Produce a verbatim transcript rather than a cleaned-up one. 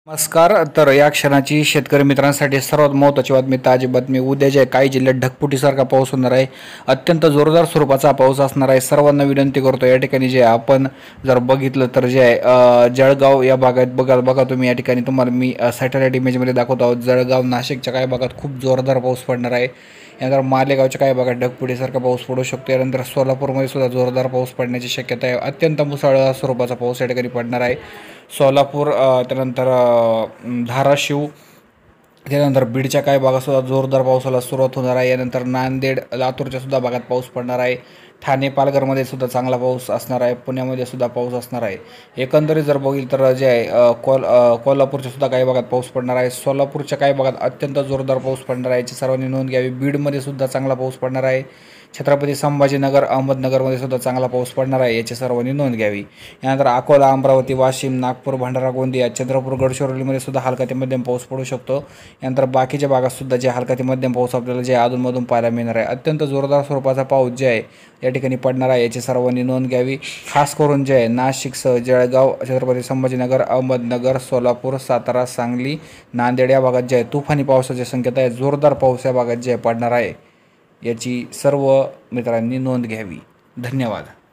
नमस्कार. तर या क्षणाची शेतकरी मित्रांसाठी सर्वात महत्त्वाची बातमी, ताजी बातमी. उद्या जे काही जिल्ह्यात ढगफुटीसारखा पाऊस होणार आहे, अत्यंत जोरदार स्वरूपाचा पाऊस असणार आहे. सर्वांना विनंती करतो, या ठिकाणी जे आपण जर बघितलं तर जे आहे जळगाव या भागात बघा बघा तुम्ही या ठिकाणी तुम्हाला मी सॅटेलाईट इमेजमध्ये दाखवत आहोत. जळगाव नाशिकच्या काही भागात खूप जोरदार पाऊस पडणार आहे. यानंतर मालेगावच्या काही भागात ढगफुटीसारखा पाऊस पडू शकतो. यानंतर सोलापूरमध्ये सुद्धा जोरदार पाऊस पडण्याची शक्यता आहे. अत्यंत मुसळधार स्वरूपाचा पाऊस या ठिकाणी पडणार आहे. सोलापूर त्यानंतर धाराशिव त्यानंतर बीडच्या काही भागातसुद्धा जोरदार पावसाला सुरुवात होणार आहे. यानंतर नांदेड लातूरच्या सुद्धा भागात पाऊस पडणार आहे. ठाणे पालघरमध्ये सुद्धा चांगला पाऊस असणार आहे. पुण्यामध्ये सुद्धा पाऊस असणार आहे. एकंदरीत जर बघितलं तर जे आहे कोल कोल्हापूरच्या सुद्धा काही भागात पाऊस पडणार आहे. सोलापूरच्या काही भागात अत्यंत जोरदार पाऊस पडणार आहे, याची सर्वांनी नोंद घ्यावी. बीडमध्ये सुद्धा चांगला पाऊस पडणार आहे. छत्रपती संभाजीनगर अहमदनगरमध्ये सुद्धा चांगला पाऊस पडणार आहे, याची सर्वांनी नोंद घ्यावी. यानंतर अकोला अमरावती वाशिम नागपूर भंडारा गोंदिया चंद्रपूर गडचिरोलीमध्ये सुद्धा हलका ते मध्यम पाऊस पडू शकतो. यानंतर बाकीच्या भागात सुद्धा जे हलका ते मध्यम पाऊस आपल्याला जे अधूनमधून पाहायला मिळणार आहे. अत्यंत जोरदार स्वरूपाचा पाऊस जे आहे या ठिकाणी पडणार आहे, याची सर्वांनी नोंद घ्यावी. खास करून जे आहे नाशिकसह जळगाव छत्रपती संभाजीनगर अहमदनगर सोलापूर सातारा सांगली नांदेड या भागात जे आहे तुफानी पावसाची शक्यता आहे. जोरदार पाऊस या भागात जे पडणार आहे, याची सर्व मित्रांनी नोंद घ्यावी. धन्यवाद.